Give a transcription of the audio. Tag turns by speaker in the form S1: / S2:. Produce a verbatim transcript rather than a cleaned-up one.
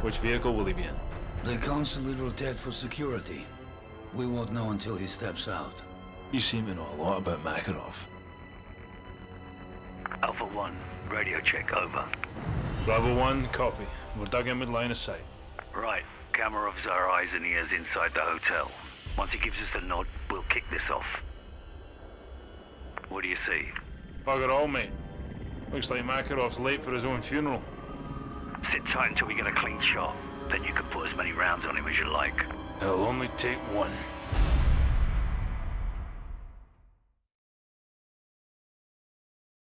S1: Which vehicle will he be in?
S2: The consulate rotate for security. We won't know until he steps out.
S1: You seem to know a lot about Makarov.
S3: Alpha one, radio check, over.
S1: Bravo one, copy. We're dug in with line of sight.
S3: Right. Kamarov's our eyes and ears inside the hotel. Once he gives us the nod, we'll kick this off. What do you see?
S1: Bugger all, mate. Looks like Makarov's late for his own funeral.
S3: Sit tight until we get a clean shot. Then you can put as many rounds on him as you like.
S1: It'll only take one.